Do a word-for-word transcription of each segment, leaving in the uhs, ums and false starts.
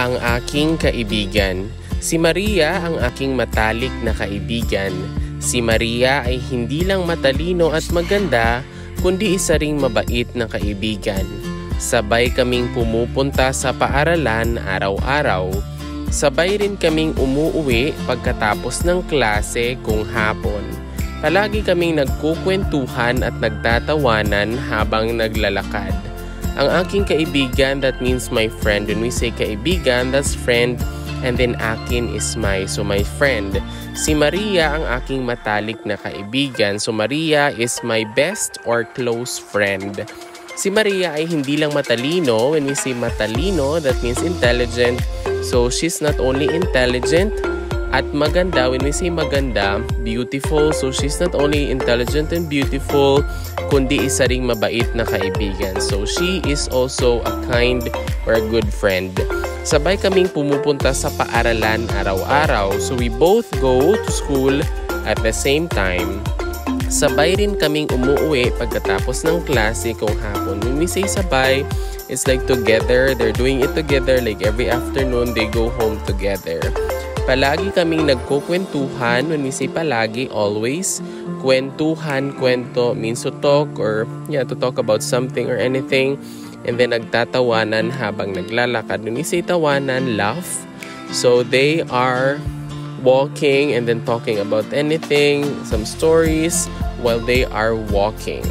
Ang aking kaibigan. Si Maria ang aking matalik na kaibigan. Si Maria ay hindi lang matalino at maganda, kundi isa ring mabait na kaibigan. Sabay kaming pumupunta sa paaralan araw-araw. Sabay rin kaming umuuwi pagkatapos ng klase kung hapon. Palagi kaming nagkukwentuhan at nagtatawanan habang naglalakad. Ang aking kaibigan, that means my friend. When we say kaibigan, that's friend. And then akin is my, so my friend. Si Maria ang aking matalik na kaibigan. So Maria is my best or close friend. Si Maria ay hindi lang matalino. When we say matalino, that means intelligent. So she's not only intelligent at maganda. When we say maganda, beautiful. So she's not only intelligent and beautiful, kundi isa ring mabait na kaibigan. So she is also a kind or a good friend. Sabay kaming pumupunta sa paaralan araw-araw. So we both go to school at the same time. Sabay rin kaming umuwi pagkatapos ng klase kung hapon. When we say sabay, it's like together. They're doing it together. Like every afternoon, they go home together. Palagi kaming nagkukwentuhan. When we say palagi, always. Kwentuhan, kwento means to talk or yeah, to talk about something or anything. And then nagtatawanan habang naglalakad. When we say tawanan, laugh. So they are walking and then talking about anything, some stories while they are walking.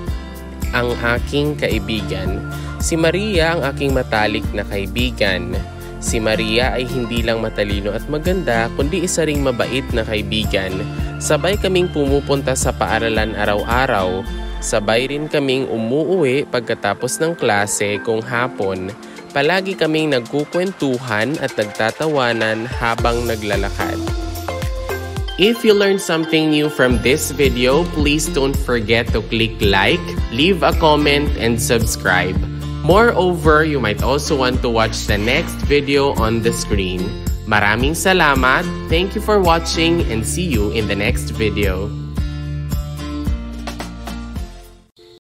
Ang aking kaibigan. Si Maria ang aking matalik na kaibigan. Si Maria ay hindi lang matalino at maganda, kundi isa ring mabait na kaibigan. Sabay kaming pumupunta sa paaralan araw-araw. Sabay rin kaming umuuwi pagkatapos ng klase kung hapon. Palagi kaming nagkukwentuhan at nagtatawanan habang naglalakad. If you learned something new from this video, please don't forget to click like, leave a comment, and subscribe. Moreover, you might also want to watch the next video on the screen. Maraming salamat, thank you for watching, and see you in the next video.